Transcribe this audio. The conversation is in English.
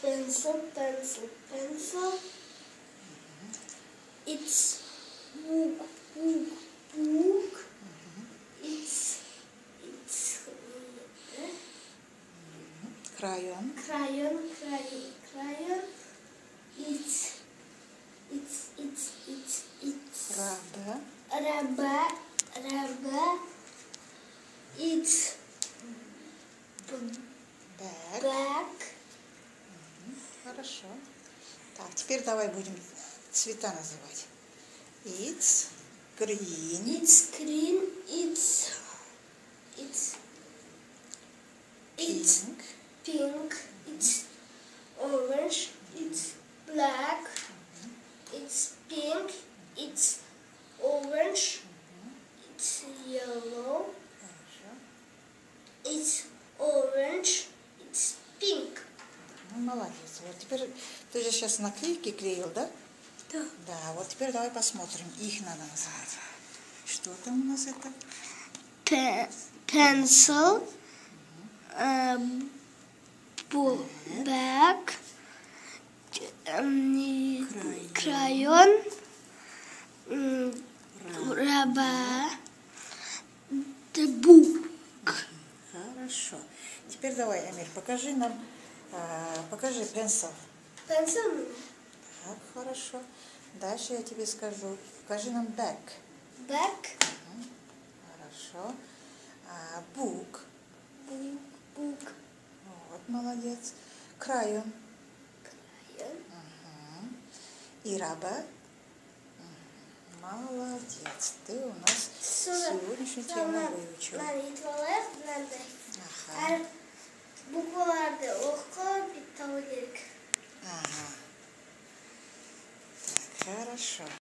Pencil, pencil, pencil. It's book, book, book. It's Crayon. crayon, crayon, crayon. It's Rubber. rubber, rubber. It's Bag. bag. Хорошо. Так, теперь давай будем цвета называть. It's green. It's green. It's Pink. pink. It's orange. It's black. It's pink. It's orange. It's yellow. Хорошо. It's orange. It's pink. Ну, молодец. Вот теперь ты же сейчас наклейки клеил, да? Да. Да, вот теперь давай посмотрим. Их надо называть. Что там у нас это? Pencil. Bag. Crayon. Rubber. The book. Хорошо. Теперь давай, Амир, покажи нам, покажи pencil. Pencil. Так, хорошо. Дальше я тебе скажу. Покажи нам bag. Bag. Хорошо. Book. Book. Вот, молодец. Crayon. Crayon. И rubber. Молодец. Ты у нас сегодняшнюю тему выучил. Ага. Buklarda o'qib bitta gerek. Ага. Так, хорошо.